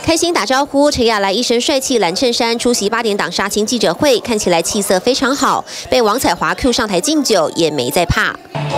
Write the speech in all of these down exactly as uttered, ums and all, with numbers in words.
开心打招呼，陈亚兰一身帅气蓝衬衫出席八点档杀青记者会，看起来气色非常好。被王彩华 Q 上台敬酒，也没在怕。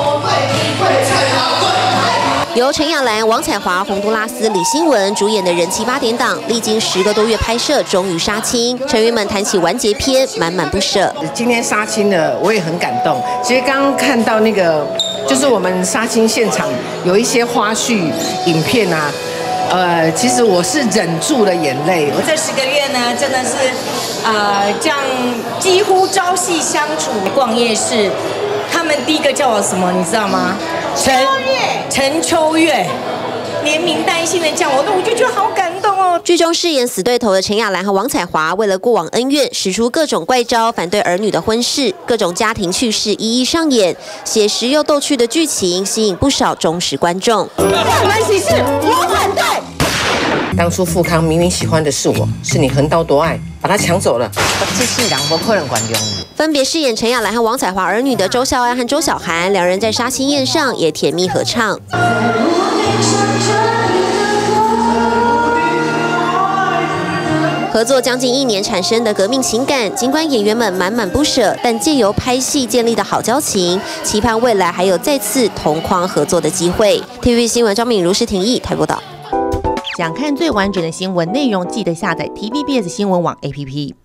由陈亚兰、王彩华、洪都拉斯、李新文主演的人气八点档，历经十个多月拍摄，终于杀青。成员们谈起完结篇，满满不舍。 今天杀青了，我也很感动。其实刚刚看到那个，就是我们杀青现场有一些花絮影片啊。 呃，其实我是忍住了眼泪。 我这十个月呢，真的是，呃，这样几乎朝夕相处，逛夜市。他们第一个叫我什么，你知道吗？陈陈秋月，连名带姓的叫我，那我就觉得好感动哦。 剧中饰演死对头的陈亚兰和王彩华，为了过往恩怨，使出各种怪招，反对儿女的婚事，各种家庭趣事一一上演，写实又逗趣的剧情，吸引不少忠实观众。 这门喜事我反对。 当初富康明明喜欢的是我，是你横刀夺爱把他抢走了。这世人不可能原谅你。 分别饰演陈亚兰和王彩华儿女的周孝安和周小涵，两人在杀青宴上也甜蜜合唱。合作将近一年产生的革命情感，尽管演员们满满不舍，但借由拍戏建立的好交情，期盼未来还有再次同框合作的机会。T V B 新闻张敏如、施廷义台报道。 想看最完整的新闻内容，记得下载 T V B S 新闻网 A P P。